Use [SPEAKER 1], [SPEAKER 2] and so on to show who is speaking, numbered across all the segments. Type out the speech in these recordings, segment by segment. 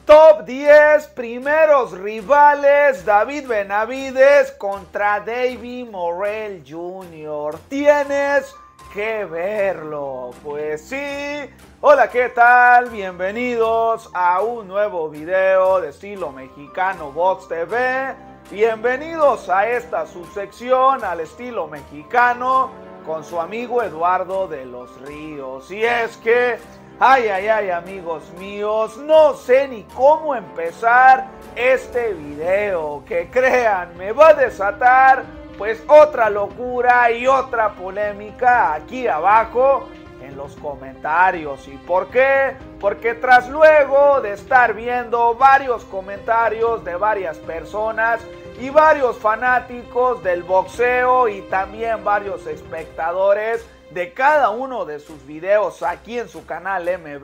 [SPEAKER 1] Top 10 primeros rivales, David Benavidez contra Deivi Morrell Jr. Tienes que verlo. Pues sí. Hola, ¿qué tal? Bienvenidos a un nuevo video de estilo mexicano Box TV. Bienvenidos a esta subsección al estilo mexicano con su amigo Eduardo de los Ríos. Y es que ay, amigos míos, no sé ni cómo empezar este video, que crean, me va a desatar pues otra locura y otra polémica aquí abajo en los comentarios. ¿Y por qué? Porque tras luego de estar viendo varios comentarios de varias personas y varios fanáticos del boxeo y también varios espectadores de cada uno de sus videos aquí en su canal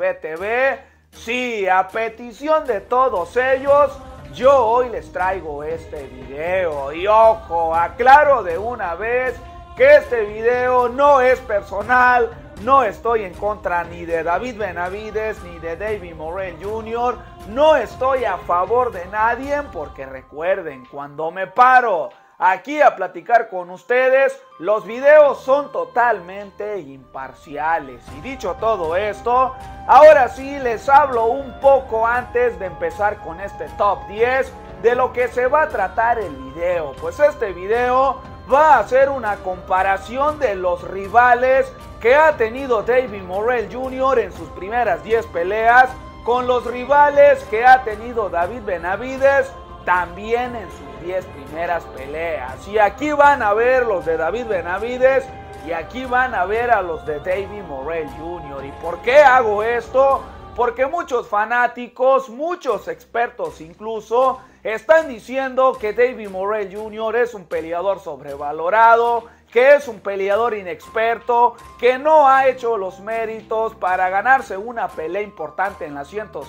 [SPEAKER 1] MBTV, sí, a petición de todos ellos, yo hoy les traigo este video. Y ojo, aclaro de una vez que este video no es personal, no estoy en contra ni de David Benavidez ni de Deivi Morrell Jr., no estoy a favor de nadie, porque recuerden, cuando me paro aquí a platicar con ustedes, los videos son totalmente imparciales. Y dicho todo esto, ahora sí les hablo un poco antes de empezar con este top 10 de lo que se va a tratar el video. Pues este video va a hacer una comparación de los rivales que ha tenido Deivi Morrell Jr. en sus primeras 10 peleas con los rivales que ha tenido David Benavidez también en sus 10 primeras peleas. Y aquí van a ver los de David Benavidez y aquí van a ver a los de Deivi Morrell Jr. ¿Y por qué hago esto? Porque muchos fanáticos, muchos expertos incluso, están diciendo que Deivi Morrell Jr. es un peleador sobrevalorado, que es un peleador inexperto, que no ha hecho los méritos para ganarse una pelea importante en la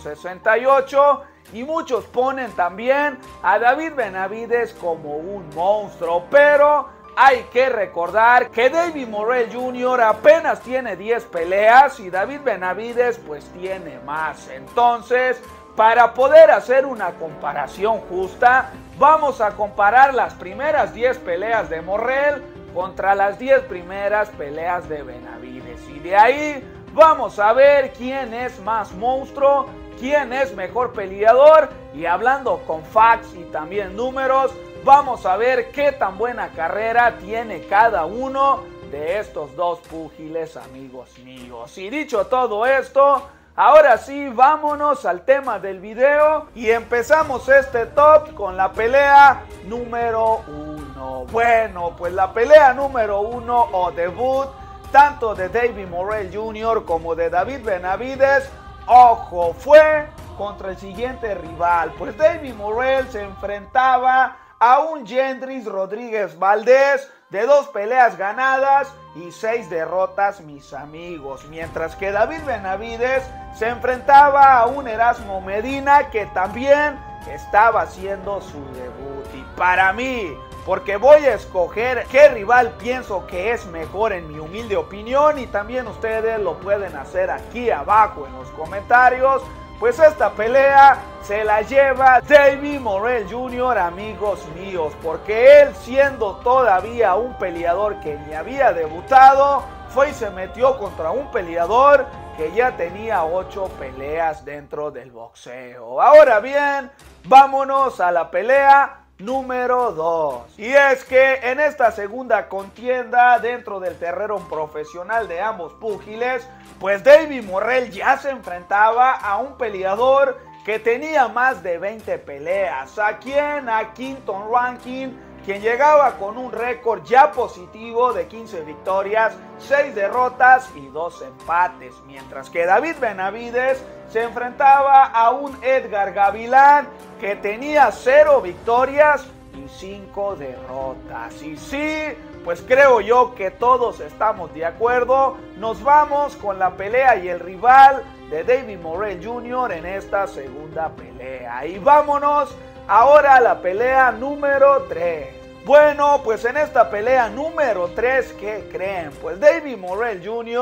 [SPEAKER 1] 168, y muchos ponen también a David Benavidez como un monstruo. Pero hay que recordar que Deivi Morrell Jr. apenas tiene 10 peleas y David Benavidez pues tiene más. Entonces, para poder hacer una comparación justa, vamos a comparar las primeras 10 peleas de Morrell contra las 10 primeras peleas de Benavidez. Y de ahí vamos a ver quién es más monstruo, quién es mejor peleador. Y hablando con facts y también números, vamos a ver qué tan buena carrera tiene cada uno de estos dos púgiles, amigos míos. Y dicho todo esto, ahora sí, vámonos al tema del video y empezamos este top con la pelea número 1. Bueno, pues la pelea número 1 o debut, tanto de Deivi Morrell Jr. como de David Benavidez, ojo, fue contra el siguiente rival. Pues Deivi Morrell se enfrentaba a un Yendris Rodríguez Valdez de 2 peleas ganadas y 6 derrotas, mis amigos. Mientras que David Benavidez se enfrentaba a un Erasmo Medina que también estaba haciendo su debut. Y para mí, porque voy a escoger qué rival pienso que es mejor en mi humilde opinión, y también ustedes lo pueden hacer aquí abajo en los comentarios, pues esta pelea se la lleva Deivi Morrell Jr., amigos míos, porque él, siendo todavía un peleador que ni había debutado, fue y se metió contra un peleador que ya tenía 8 peleas dentro del boxeo. Ahora bien, vámonos a la pelea número 2. Y es que en esta segunda contienda dentro del terreno profesional de ambos púgiles, pues Deivi Morrell ya se enfrentaba a un peleador que tenía más de 20 peleas. ¿A quién? A Quinton Rankin, quien llegaba con un récord ya positivo de 15 victorias, 6 derrotas y 2 empates. Mientras que David Benavidez se enfrentaba a un Edgar Gavilán que tenía 0 victorias y 5 derrotas. Y sí, pues creo yo que todos estamos de acuerdo. Nos vamos con la pelea y el rival de Deivi Morrell Jr. en esta segunda pelea. Y vámonos ahora a la pelea número 3. Bueno, pues en esta pelea número 3, ¿qué creen? Pues Deivi Morrell Jr.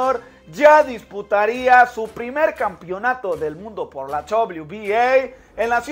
[SPEAKER 1] ya disputaría su primer campeonato del mundo por la WBA en las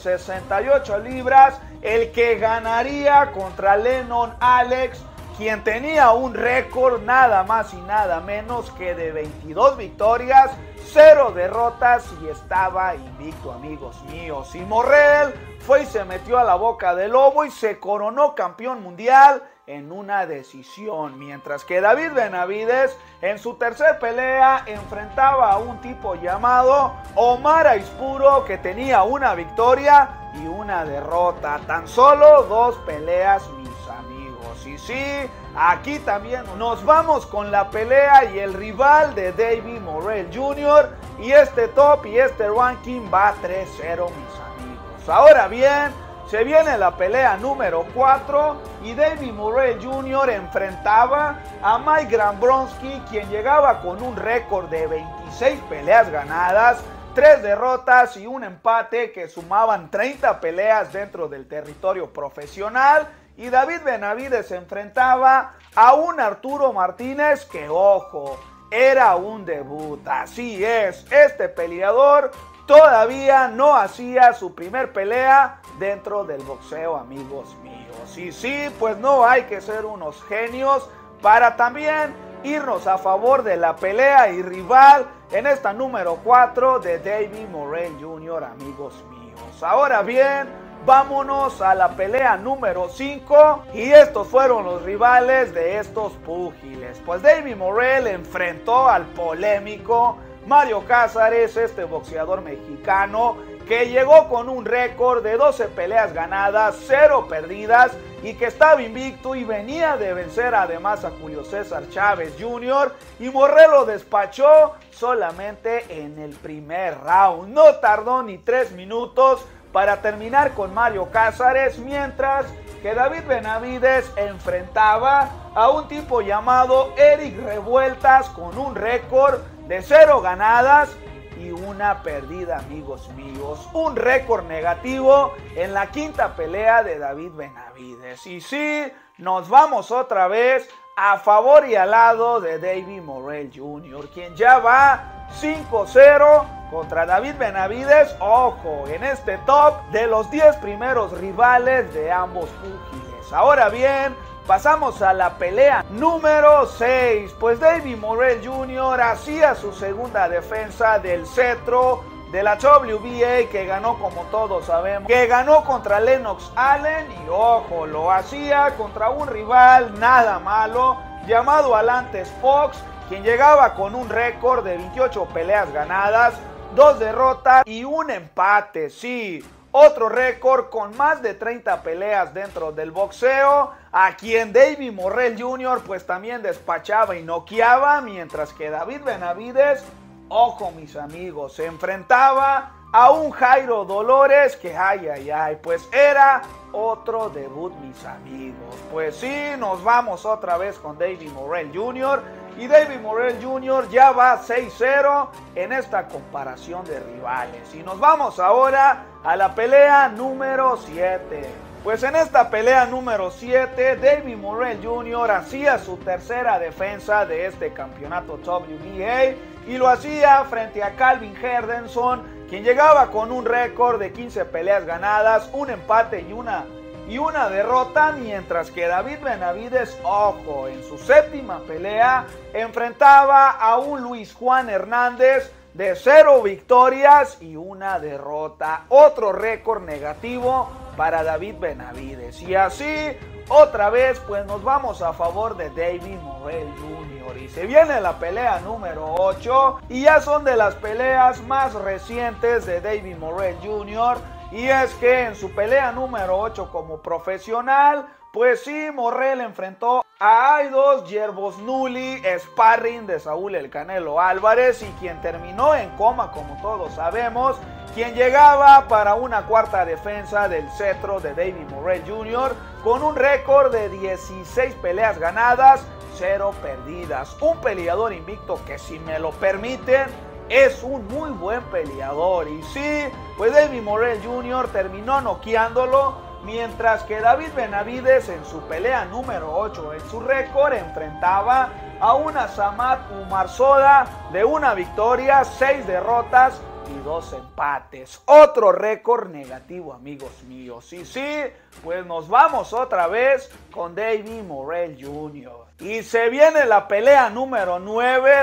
[SPEAKER 1] 168 libras, el que ganaría contra Lennon Alex, quien tenía un récord nada más y nada menos que de 22 victorias, 0 derrotas y estaba invicto, amigos míos. Y Morrell fue y se metió a la boca del lobo y se coronó campeón mundial en una decisión, mientras que David Benavidez en su tercer pelea enfrentaba a un tipo llamado Omar Aispuro, que tenía una victoria y una derrota, tan solo 2 peleas, mis amigos. Y sí, aquí también nos vamos con la pelea y el rival de Davey Morrell Jr. y este top y este ranking va 3-0, mis amigos. Ahora bien, se viene la pelea número 4 y Davey Morrell Jr. enfrentaba a Mike Gambronski, quien llegaba con un récord de 26 peleas ganadas, 3 derrotas y un empate que sumaban 30 peleas dentro del territorio profesional. Y David Benavidez enfrentaba a un Arturo Martínez que, ojo, era un debut. Así es, este peleador todavía no hacía su primer pelea dentro del boxeo, amigos míos. Y sí, pues no hay que ser unos genios para también irnos a favor de la pelea y rival en esta número 4 de Davey Morrell Jr., amigos míos. Ahora bien, vámonos a la pelea número 5 y estos fueron los rivales de estos púgiles. Pues Davey Morrell enfrentó al polémico Mario Cazares, este boxeador mexicano que llegó con un récord de 12 peleas ganadas, 0 perdidas y que estaba invicto y venía de vencer además a Julio César Chávez Jr. y Morrell lo despachó solamente en el primer round. No tardó ni 3 minutos para terminar con Mario Cazares, mientras que David Benavidez enfrentaba a un tipo llamado Eric Revueltas con un récord de 0 ganadas y una perdida, amigos míos. Un récord negativo en la quinta pelea de David Benavidez. Y sí, nos vamos otra vez a favor y al lado de Davey Morrell Jr., quien ya va 5-0 contra David Benavidez. Ojo, en este top de los 10 primeros rivales de ambos púgiles. Ahora bien, pasamos a la pelea número 6, pues Davey Morrell Jr. hacía su segunda defensa del cetro de la WBA, que ganó, como todos sabemos, que ganó contra Lennox Allen, y ojo, lo hacía contra un rival nada malo llamado Alantes Fox, quien llegaba con un récord de 28 peleas ganadas, 2 derrotas y un empate. Sí, otro récord con más de 30 peleas dentro del boxeo, a quien Davey Morrell Jr. pues también despachaba y noqueaba, mientras que David Benavidez, ojo mis amigos, se enfrentaba a un Jairo Dolores que pues era otro debut, mis amigos. Pues sí, nos vamos otra vez con Davey Morrell Jr. y Davey Morrell Jr. ya va 6-0 en esta comparación de rivales. Y nos vamos ahora a la pelea número 7. Pues en esta pelea número 7, Davey Morrell Jr. hacía su tercera defensa de este campeonato WBA y lo hacía frente a Calvin Henderson, quien llegaba con un récord de 15 peleas ganadas, un empate y una derrota, mientras que David Benavidez, ojo, en su séptima pelea enfrentaba a un Luis Juan Hernández de 0 victorias y una derrota. Otro récord negativo para David Benavidez. Y así, otra vez, pues nos vamos a favor de Davey Morrell Jr. Y se viene la pelea número 8 y ya son de las peleas más recientes de Davey Morrell Jr. Y es que en su pelea número 8 como profesional, pues sí, Morrell enfrentó a Aidos Yerbosnuli, sparring de Saúl El Canelo Álvarez, y quien terminó en coma, como todos sabemos, quien llegaba para una cuarta defensa del cetro de Davey Morrell Jr. con un récord de 16 peleas ganadas, 0 perdidas. Un peleador invicto que, si me lo permiten, es un muy buen peleador. Y sí, pues Davey Morrell Jr. terminó noqueándolo, mientras que David Benavides en su pelea número 8 en su récord enfrentaba a una Samad Umarzoda de una victoria, 6 derrotas y 2 empates. Otro récord negativo, amigos míos. Y sí, pues nos vamos otra vez con Davey Morrell Jr. Y se viene la pelea número 9,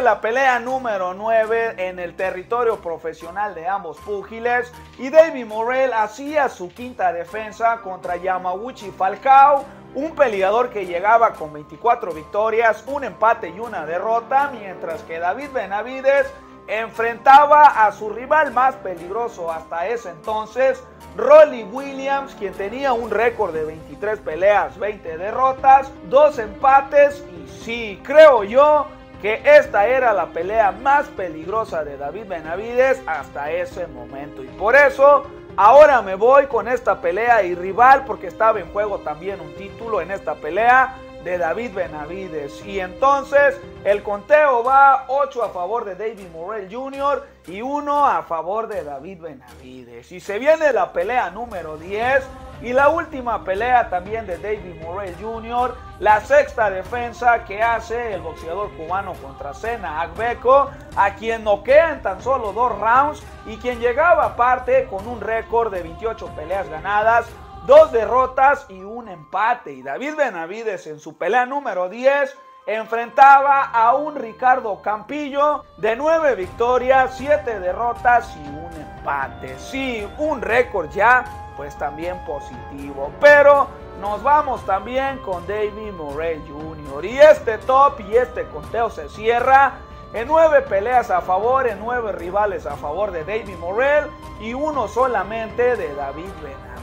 [SPEAKER 1] en el territorio profesional de ambos púgiles. Y Davey Morrell hacía su quinta defensa contra Yamauchi Falcao, un peleador que llegaba con 24 victorias, un empate y una derrota, mientras que David Benavides enfrentaba a su rival más peligroso hasta ese entonces, Rolly Williams, quien tenía un récord de 23 peleas, 20 derrotas, 2 empates. Y sí, creo yo que esta era la pelea más peligrosa de David Benavides hasta ese momento. Y por eso ahora me voy con esta pelea y rival, porque estaba en juego también un título en esta pelea de David Benavides. Y entonces el conteo va 8 a favor de Davey Morrell Jr. y 1 a favor de David Benavides. Y se viene la pelea número 10 y la última pelea también de Davey Morrell Jr., la sexta defensa que hace el boxeador cubano contra Sena Agbeko, a quien noquea en tan solo 2 rounds y quien llegaba aparte con un récord de 28 peleas ganadas, 2 derrotas y un empate. Y David Benavides en su pelea número 10 enfrentaba a un Ricardo Campillo de 9 victorias, 7 derrotas y un empate. Sí, un récord ya pues también positivo. Pero nos vamos también con Davey Morrell Jr. Y este top y este conteo se cierra en 9 peleas a favor, en 9 rivales a favor de Davey Morrell y 1 solamente de David Benavides.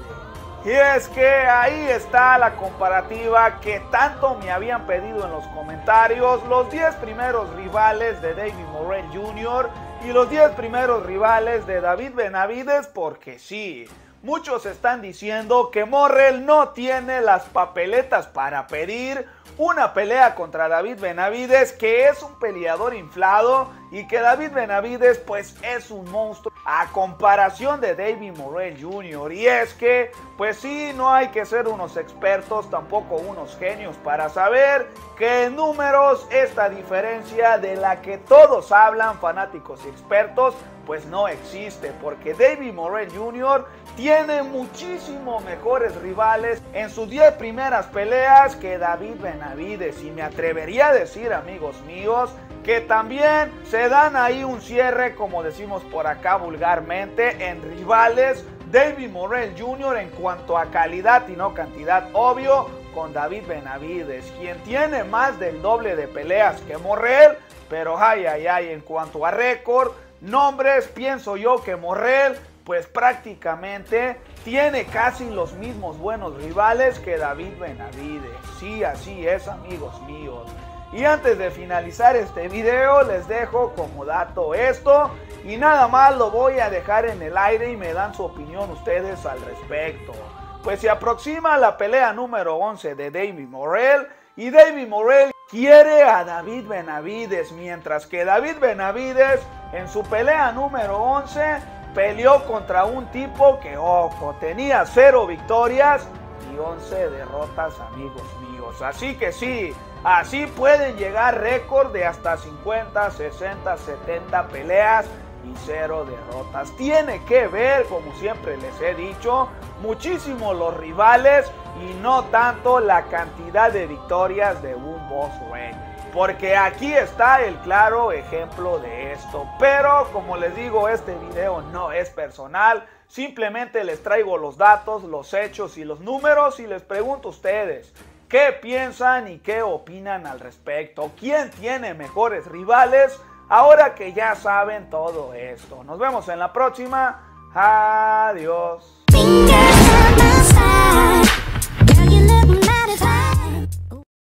[SPEAKER 1] Y es que ahí está la comparativa que tanto me habían pedido en los comentarios, los 10 primeros rivales de Davey Morrell Jr. y los 10 primeros rivales de David Benavides, porque sí, muchos están diciendo que Morrell no tiene las papeletas para pedir una pelea contra David Benavides, que es un peleador inflado y que David Benavides pues es un monstruo a comparación de Davey Morrell Jr. Y es que pues sí, no hay que ser unos expertos, tampoco unos genios para saber que en números esta diferencia de la que todos hablan, fanáticos y expertos, pues no existe, porque Davey Morrell Jr. tiene muchísimo mejores rivales en sus 10 primeras peleas que David Benavides. Y me atrevería a decir, amigos míos, que también se dan ahí un cierre, como decimos por acá vulgarmente, en rivales Davey Morrell Jr. en cuanto a calidad y no cantidad, obvio, con David Benavides, quien tiene más del doble de peleas que Morrell, pero en cuanto a récord, nombres, pienso yo que Morrell pues prácticamente tiene casi los mismos buenos rivales que David Benavides. Sí, así es, amigos míos. Y antes de finalizar este video, les dejo como dato esto, y nada más lo voy a dejar en el aire y me dan su opinión ustedes al respecto. Pues se aproxima la pelea número 11 de Davey Morrell, y Davey Morrell quiere a David Benavides, mientras que David Benavides en su pelea número 11 peleó contra un tipo que, ojo, tenía 0 victorias y 11 derrotas, amigos míos. Así que sí, así pueden llegar récord de hasta 50, 60, 70 peleas y 0 derrotas. Tiene que ver, como siempre les he dicho, muchísimo los rivales y no tanto la cantidad de victorias de un boss ring. Porque aquí está el claro ejemplo de esto. Pero como les digo, este video no es personal. Simplemente les traigo los datos, los hechos y los números y les pregunto a ustedes, ¿qué piensan y qué opinan al respecto? ¿Quién tiene mejores rivales? Ahora que ya saben todo esto. Nos vemos en la próxima. Adiós.